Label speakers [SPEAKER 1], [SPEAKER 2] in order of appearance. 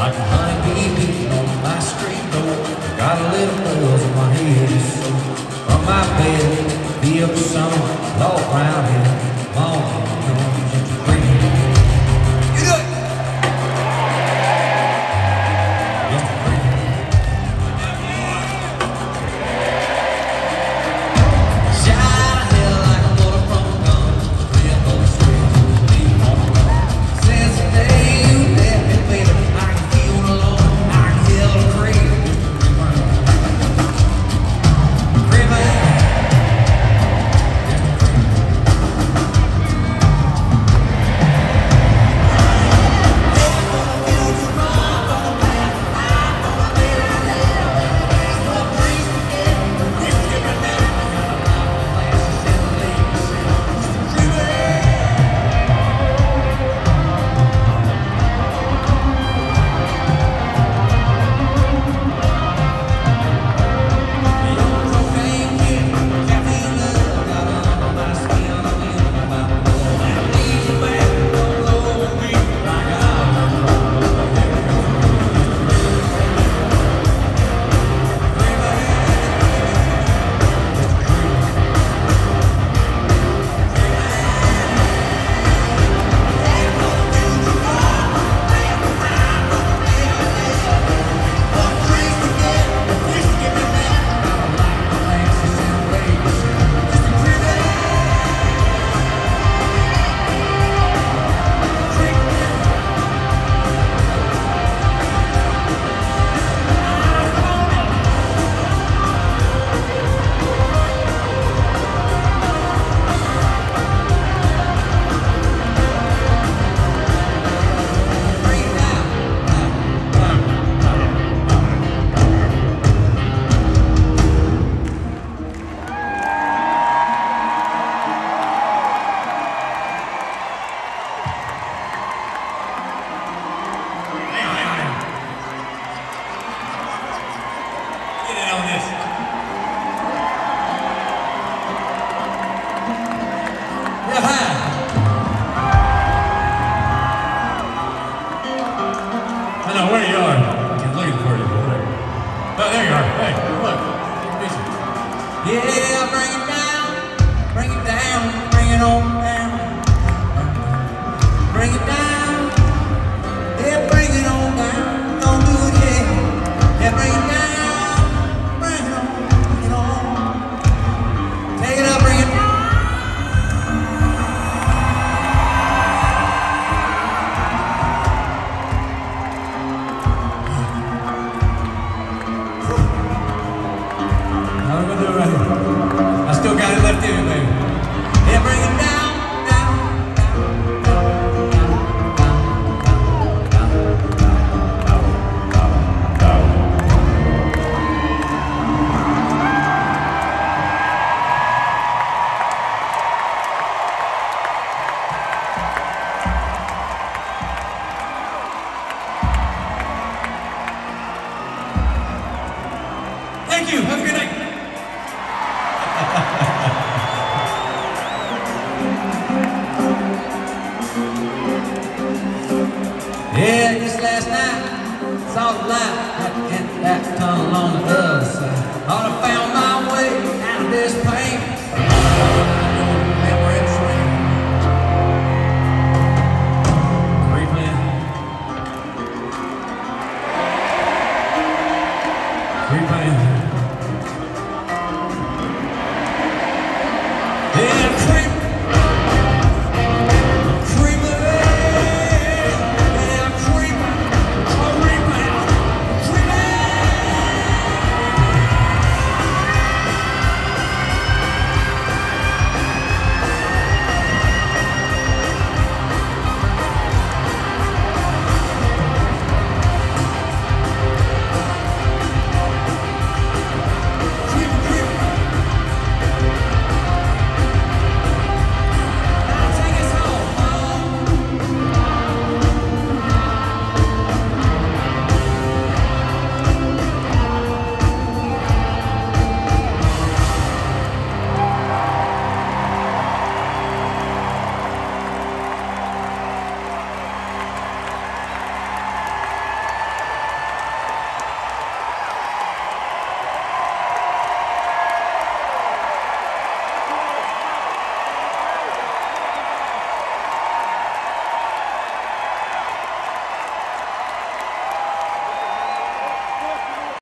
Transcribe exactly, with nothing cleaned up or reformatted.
[SPEAKER 1] like a honeybee beating on my street door. Got a little buzz in my head, it's so from my bed, feel the sun, all around here, long comes into green. Get up! Yeah, bring it down, bring it down, bring it on down. Bring it down, yeah, bring it on down. Don't do it yet, yeah, bring it down, bring it on, bring it on. Take it up, bring it down. How we gonna do it right here? I still got it left in me, baby. Yeah, bring it down. Thank you. Have a good night. Yeah, just last night, saw the light at the end of that tunnel on the other side. All I found